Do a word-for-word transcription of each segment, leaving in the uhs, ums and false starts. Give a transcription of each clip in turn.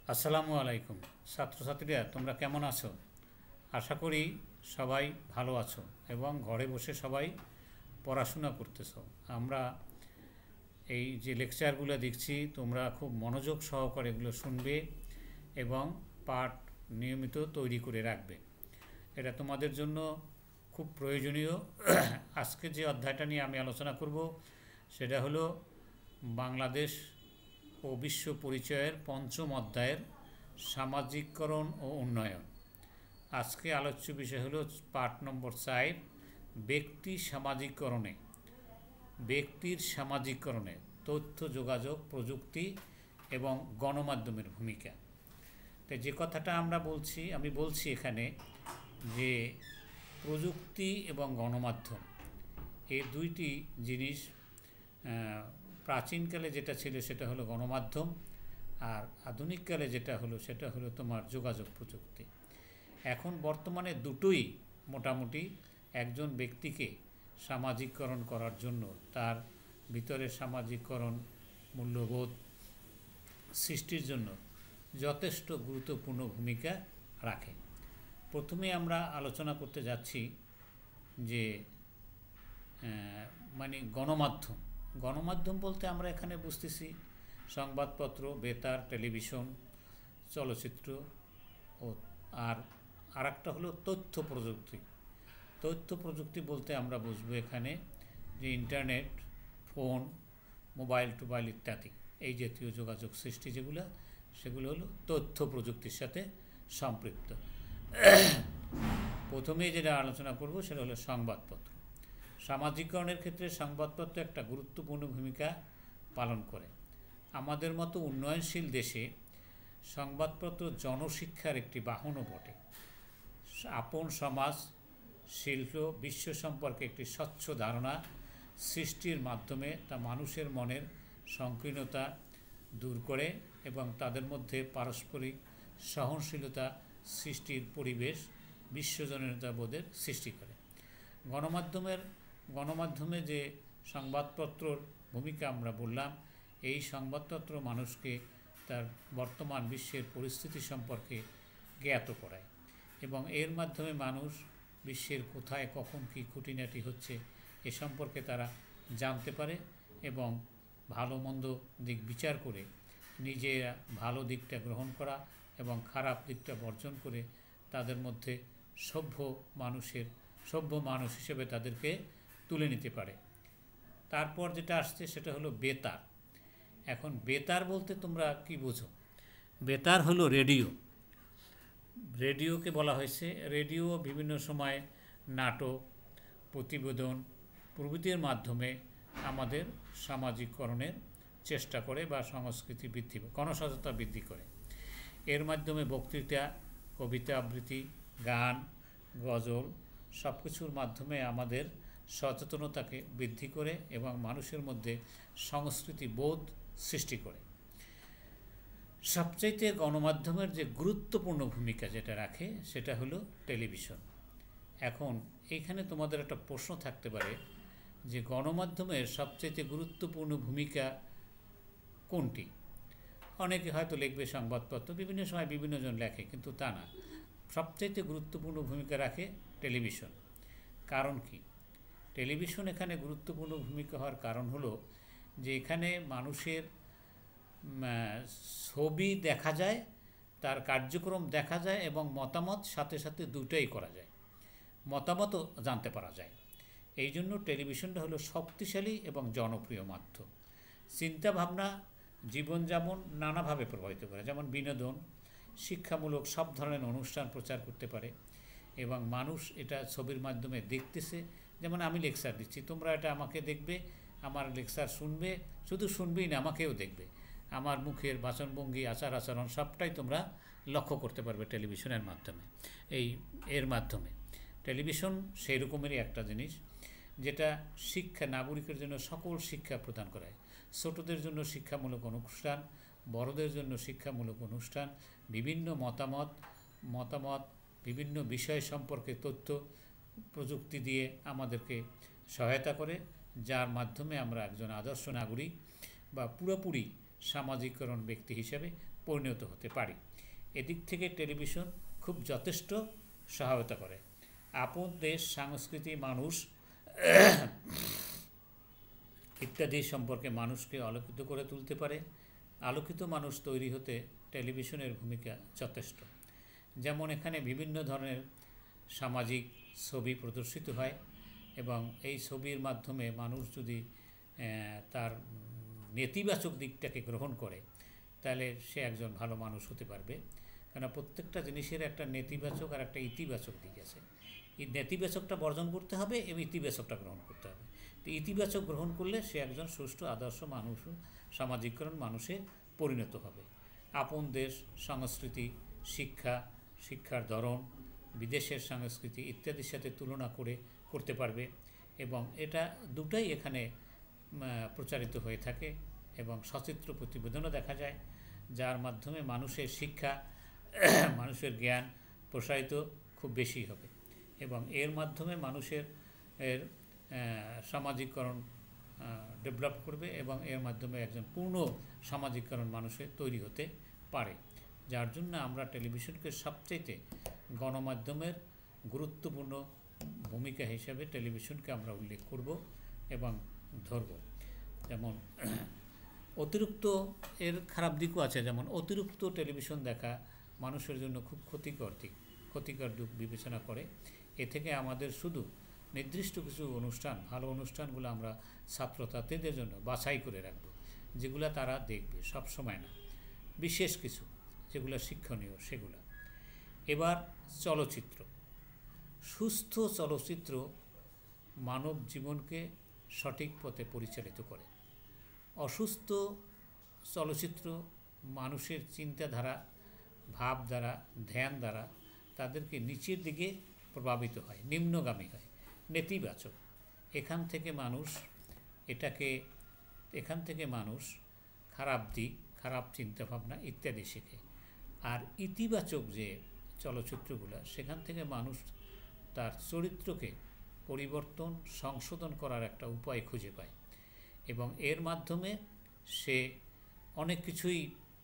আসসালামু আলাইকুম ছাত্রছাত্রীরা, তোমরা কেমন আছো? আশা করি সবাই ভালো আছো এবং ঘরে বসে সবাই পড়াশোনা করতেছো। আমরা এই যে লেকচারগুলো দেখছি, তোমরা খুব মনোযোগ সহকারে এগুলো শুনবে এবং পাঠ নিয়মিত তৈরি করে রাখবে। এটা তোমাদের জন্য খুব প্রয়োজনীয়। আজকে যে অধ্যায়টা নিয়ে আমি আলোচনা করব সেটা হলো বাংলাদেশ ও বিশ্ব পরিচয়ের পঞ্চম অধ্যায়ের সামাজিককরণ ও উন্নয়ন। আজকে আলোচ্য বিষয় হলো পাঠ নম্বর চার, ব্যক্তি সামাজিককরণে ব্যক্তির সামাজিককরণে তথ্য যোগাযোগ প্রযুক্তি এবং গণমাধ্যমের ভূমিকা। তো যে কথাটা আমরা বলছি আমি বলছি এখানে যে প্রযুক্তি এবং গণমাধ্যম এই দুইটি জিনিস প্রাচীনকালে যেটা ছিল সেটা হলো গণমাধ্যম, আর আধুনিককালে যেটা হলো সেটা হলো তোমার যোগাযোগ প্রযুক্তি। এখন বর্তমানে দুটোই মোটামুটি একজন ব্যক্তিকে সামাজিককরণ করার জন্য, তার ভিতরে সামাজিককরণ মূল্যবোধ সৃষ্টির জন্য যথেষ্ট গুরুত্বপূর্ণ ভূমিকা রাখে। প্রথমে আমরা আলোচনা করতে যাচ্ছি যে মানে গণমাধ্যম। গণমাধ্যম বলতে আমরা এখানে বুঝতেছি সংবাদপত্র, বেতার, টেলিভিশন, চলচ্চিত্র ও আর আরেকটা হলো তথ্য প্রযুক্তি। তথ্য প্রযুক্তি বলতে আমরা বুঝবো এখানে যে ইন্টারনেট, ফোন, মোবাইল টোবাইল ইত্যাদি এই জাতীয় যোগাযোগ সৃষ্টি যেগুলো, সেগুলো হলো তথ্য প্রযুক্তির সাথে সম্পৃক্ত। প্রথমেই যেটা আলোচনা করব সেটা হলো সংবাদপত্র। সামাজিককরণের ক্ষেত্রে সংবাদপত্র একটা গুরুত্বপূর্ণ ভূমিকা পালন করে। আমাদের মতো উন্নয়নশীল দেশে সংবাদপত্র জনশিক্ষার একটি বাহনও বটে। আপন সমাজ, শিল্প, বিশ্ব সম্পর্কে একটি স্বচ্ছ ধারণা সৃষ্টির মাধ্যমে তা মানুষের মনের সংকীর্ণতা দূর করে এবং তাদের মধ্যে পারস্পরিক সহনশীলতা সৃষ্টির পরিবেশ, বিশ্বজনীনতাবোধের সৃষ্টি করে। গণমাধ্যমের গণমাধ্যমে যে সংবাদপত্রর ভূমিকা আমরা বললাম, এই সংবাদপত্র মানুষকে তার বর্তমান বিশ্বের পরিস্থিতি সম্পর্কে জ্ঞাত করায় এবং এর মাধ্যমে মানুষ বিশ্বের কোথায় কখন কী খুঁটিনাটি হচ্ছে এ সম্পর্কে তারা জানতে পারে এবং ভালো মন্দ দিক বিচার করে নিজেরা ভালো দিকটা গ্রহণ করা এবং খারাপ দিকটা বর্জন করে তাদের মধ্যে সভ্য মানুষের সভ্য মানুষ হিসেবে তাদেরকে তুলে নিতে পারে। তারপর যেটা আসছে সেটা হলো বেতার। এখন বেতার বলতে তোমরা কি বোঝো? বেতার হলো রেডিও। রেডিওকে বলা হয়েছে, রেডিও বিভিন্ন সময় নাটক, প্রতিবেদন প্রভৃতির মাধ্যমে আমাদের সামাজিককরণের চেষ্টা করে বা সংস্কৃতি বৃদ্ধি, গণসচেতনতা বৃদ্ধি করে। এর মাধ্যমে বক্তৃতা, কবিতা আবৃত্তি, গান, গজল সব কিছুর মাধ্যমে আমাদের সচেতনতাকে বৃদ্ধি করে এবং মানুষের মধ্যে সংস্কৃতি বোধ সৃষ্টি করে। সবচাইতে গণমাধ্যমের যে গুরুত্বপূর্ণ ভূমিকা যেটা রাখে সেটা হলো টেলিভিশন। এখন এইখানে তোমাদের একটা প্রশ্ন থাকতে পারে যে গণমাধ্যমের সবচাইতে গুরুত্বপূর্ণ ভূমিকা কোনটি? অনেকে হয়তো লিখবে সংবাদপত্র, বিভিন্ন সময় বিভিন্ন জন লেখে, কিন্তু তা না। সবচাইতে গুরুত্বপূর্ণ ভূমিকা রাখে টেলিভিশন। কারণ কি? টেলিভিশন এখানে গুরুত্বপূর্ণ ভূমিকা হওয়ার কারণ হলো যে এখানে মানুষের ছবি দেখা যায়, তার কার্যক্রম দেখা যায় এবং মতামত সাথে সাথে দুটোই করা যায়, মতামতও জানতে পারা যায়। এই জন্য টেলিভিশনটা হলো শক্তিশালী এবং জনপ্রিয় মাধ্যম। চিন্তাভাবনা, জীবনযাপন নানাভাবে প্রভাবিত করে, যেমন বিনোদন, শিক্ষামূলক সব ধরনের অনুষ্ঠান প্রচার করতে পারে এবং মানুষ এটা ছবির মাধ্যমে দেখতেছে। যেমন আমি লেকচার দিচ্ছি, তোমরা এটা আমাকে দেখবে, আমার লেকচার শুনবে, শুধু শুনবেই না আমাকেও দেখবে। আমার মুখের বাচনভঙ্গি, আচার আচরণ সবটাই তোমরা লক্ষ্য করতে পারবে টেলিভিশনের মাধ্যমে। এই এর মাধ্যমে টেলিভিশন সেই রকমেরই একটা জিনিস যেটা শিক্ষা, নাগরিকের জন্য সকল শিক্ষা প্রদান করায়। ছোটদের জন্য শিক্ষামূলক অনুষ্ঠান, বড়দের জন্য শিক্ষামূলক অনুষ্ঠান, বিভিন্ন মতামত মতামত বিভিন্ন বিষয় সম্পর্কে তথ্য প্রযুক্তি দিয়ে আমাদেরকে সহায়তা করে, যার মাধ্যমে আমরা একজন আদর্শ নাগরিক বা পুরোপুরি সামাজিকরণ ব্যক্তি হিসেবে পরিণত হতে পারি। এদিক থেকে টেলিভিশন খুব যথেষ্ট সহায়তা করে। আপন দেশ, সংস্কৃতি, মানুষ ইত্যাদি সম্পর্কে মানুষকে আলোকিত করে তুলতে পারে। আলোকিত মানুষ তৈরি হতে টেলিভিশনের ভূমিকা যথেষ্ট। যেমন এখানে বিভিন্ন ধরনের সামাজিক ছবি প্রদর্শিত হয় এবং এই ছবির মাধ্যমে মানুষ যদি তার নেতিবাচক দিকটাকে গ্রহণ করে তাহলে সে একজন ভালো মানুষ হতে পারবে। কেন প্রত্যেকটা জিনিসের একটা নেতিবাচক আর একটা ইতিবাচক দিক আছে। এই নেতিবাচকটা বর্জন করতে হবে এবং ইতিবাচকটা গ্রহণ করতে হবে। তো ইতিবাচক গ্রহণ করলে সে একজন সুষ্ঠু আদর্শ মানুষ, সামাজিকরণ মানুষে পরিণত হবে। আপন দেশ, সংস্কৃতি, শিক্ষা, শিক্ষার ধরন, বিদেশের সংস্কৃতি ইত্যাদির সাথে তুলনা করে করতে পারবে এবং এটা দুটাই এখানে প্রচারিত হয়ে থাকে এবং সচিত্র প্রতিবেদনও দেখা যায়, যার মাধ্যমে মানুষের শিক্ষা, মানুষের জ্ঞান প্রসারিত খুব বেশি হবে এবং এর মাধ্যমে মানুষের এর সামাজিকরণ ডেভেলপ করবে এবং এর মাধ্যমে একজন পূর্ণ সামাজিকরণ মানুষের তৈরি হতে পারে। যার জন্য আমরা টেলিভিশনকে সবচাইতে গণমাধ্যমের গুরুত্বপূর্ণ ভূমিকা হিসাবে টেলিভিশনকে আমরা উল্লেখ করব এবং ধরব। যেমন অতিরিক্ত এর খারাপ দিকও আছে, যেমন অতিরিক্ত টেলিভিশন দেখা মানুষের জন্য খুব ক্ষতিকর দিক, ক্ষতিকর দিক বিবেচনা করে। এ থেকে আমাদের শুধু নির্দিষ্ট কিছু অনুষ্ঠান, ভালো অনুষ্ঠানগুলো আমরা ছাত্রছাত্রীদের জন্য বাছাই করে রাখব, যেগুলো তারা দেখবে, সব সময় না, বিশেষ কিছু যেগুলো শিক্ষণীয় সেগুলো। এবার চলচ্চিত্র। সুস্থ চলচ্চিত্র মানব জীবনকে সঠিক পথে পরিচালিত করে। অসুস্থ চলচ্চিত্র মানুষের চিন্তাধারা, ভাব দ্বারা, ধ্যান দ্বারা তাদেরকে নিচের দিকে প্রভাবিত হয়, নিম্নগামী হয়, নেতিবাচক। এখান থেকে মানুষ এটাকে এখান থেকে মানুষ খারাপ দিক, খারাপ চিন্তাভাবনা ইত্যাদি শেখে। আর ইতিবাচক যে চলচ্চিত্রগুলো, সেখান থেকে মানুষ তার চরিত্রকে পরিবর্তন, সংশোধন করার একটা উপায় খুঁজে পায় এবং এর মাধ্যমে সে অনেক কিছুই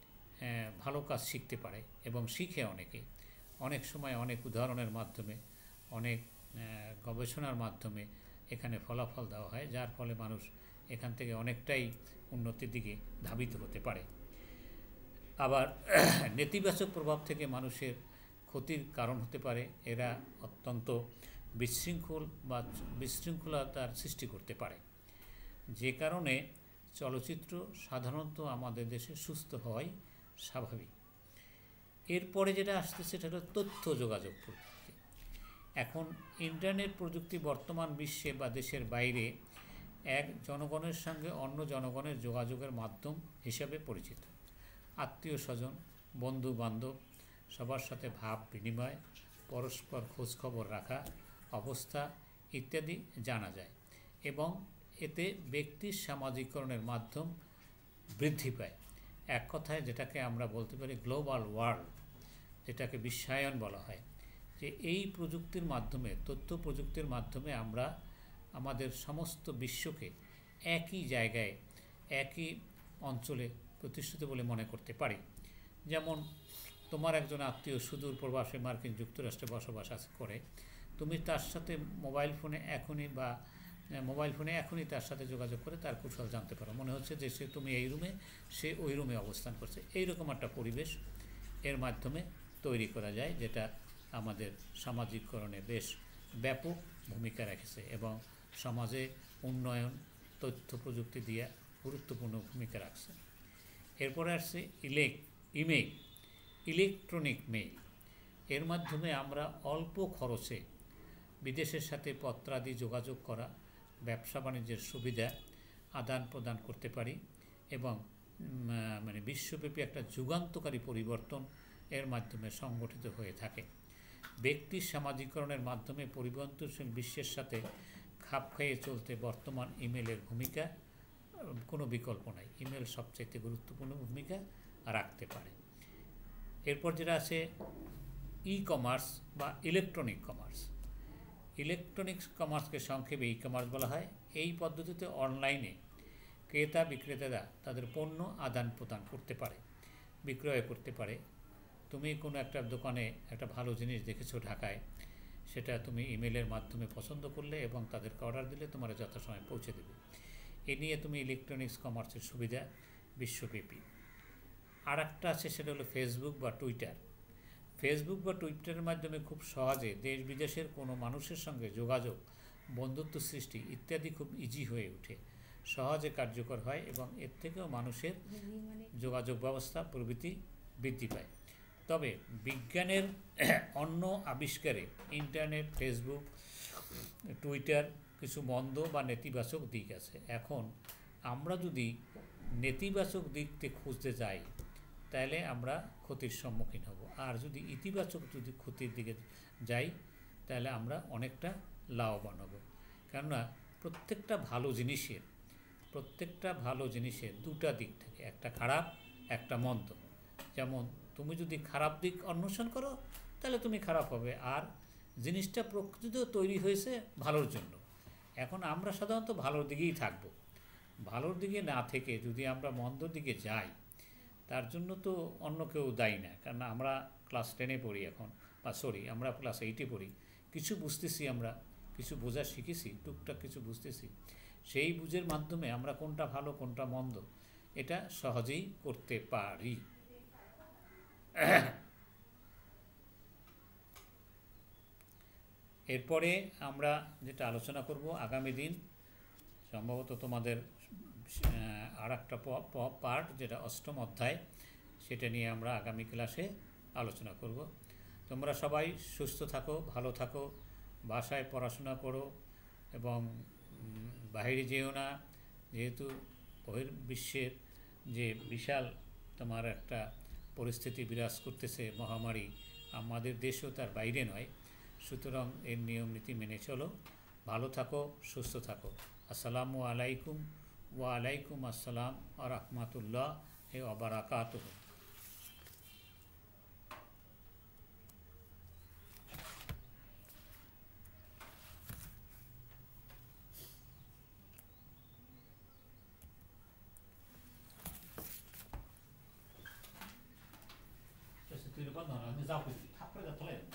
ভালো কাজ শিখতে পারে এবং শিখে অনেকে। অনেক সময় অনেক উদাহরণের মাধ্যমে, অনেক গবেষণার মাধ্যমে এখানে ফলাফল দেওয়া হয়, যার ফলে মানুষ এখান থেকে অনেকটাই উন্নতির দিকে ধাবিত হতে পারে। আবার নেতিবাচক প্রভাব থেকে মানুষের ক্ষতির কারণ হতে পারে। এরা অত্যন্ত বিশৃঙ্খল বা বিশৃঙ্খলতার সৃষ্টি করতে পারে, যে কারণে চলচ্চিত্র সাধারণত আমাদের দেশে সুস্থ হওয়াই স্বাভাবিক। এরপরে যেটা আসছে সেটা হলো তথ্য যোগাযোগ প্রযুক্তি। এখন ইন্টারনেট প্রযুক্তি বর্তমান বিশ্বে বা দেশের বাইরে এক জনগণের সঙ্গে অন্য জনগণের যোগাযোগের মাধ্যম হিসাবে পরিচিত। আত্মীয় স্বজন, বন্ধু বান্ধব সবার সাথে ভাব বিনিময়, পরস্পর খোঁজখবর রাখা, অবস্থা ইত্যাদি জানা যায় এবং এতে ব্যক্তির সামাজিকরণের মাধ্যম বৃদ্ধি পায়। এক কথায় যেটাকে আমরা বলতে পারি গ্লোবাল ওয়ার্ল্ড, যেটাকে বিশ্বায়ন বলা হয়, যে এই প্রযুক্তির মাধ্যমে, তথ্য প্রযুক্তির মাধ্যমে আমরা আমাদের সমস্ত বিশ্বকে একই জায়গায়, একই অঞ্চলে প্রতিষ্ঠিত বলে মনে করতে পারি। যেমন তোমার একজন আত্মীয় সুদূর প্রবাসে মার্কিন যুক্তরাষ্ট্রে বসবাস করে, তুমি তার সাথে মোবাইল ফোনে এখনই বা মোবাইল ফোনে এখনই তার সাথে যোগাযোগ করে তার কুশল জানতে পারো। মনে হচ্ছে যে সে তুমি এই রুমে, সে ওই রুমে অবস্থান করছে। এইরকম একটা পরিবেশ এর মাধ্যমে তৈরি করা যায়, যেটা আমাদের সামাজিককরণে বেশ ব্যাপক ভূমিকা রেখেছে এবং সমাজে উন্নয়ন, তথ্য প্রযুক্তি দিয়ে গুরুত্বপূর্ণ ভূমিকা রাখছে। এরপরে আসছে ইলেক ইমেইল ইলেকট্রনিক মেইল। এর মাধ্যমে আমরা অল্প খরচে বিদেশের সাথে পত্রাদি যোগাযোগ করা, ব্যবসা বাণিজ্যের সুবিধা আদান প্রদান করতে পারি এবং মানে বিশ্বব্যাপী একটা যুগান্তকারী পরিবর্তন এর মাধ্যমে সংগঠিত হয়ে থাকে। ব্যক্তির সামাজিকরণের মাধ্যমে পরিবর্তনশীল বিশ্বের সাথে খাপ খাইয়ে চলতে বর্তমান ইমেলের ভূমিকা কোনো বিকল্প নাই। ইমেল সবচাইতে গুরুত্বপূর্ণ ভূমিকা রাখতে পারে। এরপর যেটা আছে ই কমার্স বা ইলেকট্রনিক কমার্স। ইলেকট্রনিক্স কমার্সকে সংক্ষেপে ই কমার্স বলা হয়। এই পদ্ধতিতে অনলাইনে ক্রেতা বিক্রেতারা তাদের পণ্য আদান প্রদান করতে পারে, বিক্রয় করতে পারে। তুমি কোনো একটা দোকানে একটা ভালো জিনিস দেখেছো ঢাকায়, সেটা তুমি ইমেলের মাধ্যমে পছন্দ করলে এবং তাদেরকে অর্ডার দিলে তোমার যথাসময়ে পৌঁছে দেবে। এ নিয়ে তুমি ইলেকট্রনিক্স কমার্সের সুবিধা বিশ্বব্যাপী। আর একটা আছে, সেটা হলো ফেসবুক বা টুইটার। ফেসবুক বা টুইটারের মাধ্যমে খুব সহজে দেশ বিদেশের কোনো মানুষের সঙ্গে যোগাযোগ, বন্ধুত্ব সৃষ্টি ইত্যাদি খুব ইজি হয়ে ওঠে, সহজে কার্যকর হয় এবং এর থেকেও মানুষের যোগাযোগ ব্যবস্থা প্রভৃতি বৃদ্ধি পায়। তবে বিজ্ঞানের অন্য আবিষ্কারে ইন্টারনেট, ফেসবুক, টুইটার কিছু মন্দ বা নেতিবাচক দিক আছে। এখন আমরা যদি নেতিবাচক দিকতে খুঁজতে যাই তাহলে আমরা ক্ষতির সম্মুখীন হব, আর যদি ইতিবাচক যদি ক্ষতির দিকে যাই তাহলে আমরা অনেকটা লাভবান হব। কেননা প্রত্যেকটা ভালো জিনিসের প্রত্যেকটা ভালো জিনিসের দুটা দিক থাকে, একটা খারাপ, একটা মন্দ। যেমন তুমি যদি খারাপ দিক অন্বেষণ করো তাহলে তুমি খারাপ হবে, আর জিনিসটা প্রকৃত তৈরি হয়েছে ভালোর জন্য। এখন আমরা সাধারণত ভালোর দিকেই থাকব। ভালোর দিকে না থেকে যদি আমরা মন্দর দিকে যাই, তার জন্য তো অন্য কেউ দায়ী না, কারণ আমরা ক্লাস টেনে পড়ি এখন, বা সরি আমরা ক্লাস এইটে পড়ি। কিছু বুঝতেছি, আমরা কিছু বোঝা শিখেছি, টুকটাক কিছু বুঝতেছি। সেই বুঝের মাধ্যমে আমরা কোনটা ভালো কোনটা মন্দ এটা সহজেই করতে পারি। এরপরে আমরা যেটা আলোচনা করব আগামী দিন, সম্ভবত তোমাদের আর একটা পার্ট যেটা অষ্টম অধ্যায়, সেটা নিয়ে আমরা আগামী ক্লাসে আলোচনা করব। তোমরা সবাই সুস্থ থাকো, ভালো থাকো, বাসায় পড়াশোনা করো এবং বাইরে যেও না, যেহেতু বহির্বিশ্বের যে বিশাল তোমার একটা পরিস্থিতি বিরাজ করতেছে, মহামারী, আমাদের দেশও তার বাইরে নয়। সুতরাং এর নিয়ম নীতি মেনে চলো, ভালো থাকো, সুস্থ থাকো। আসসালামু আলাইকুম ওয়া আলাইকুম আসসালাম ওয়া রাহমাতুল্লাহ ওয়া বারাকাতুহু।这是对着关脑，你咋回去？他回来出来。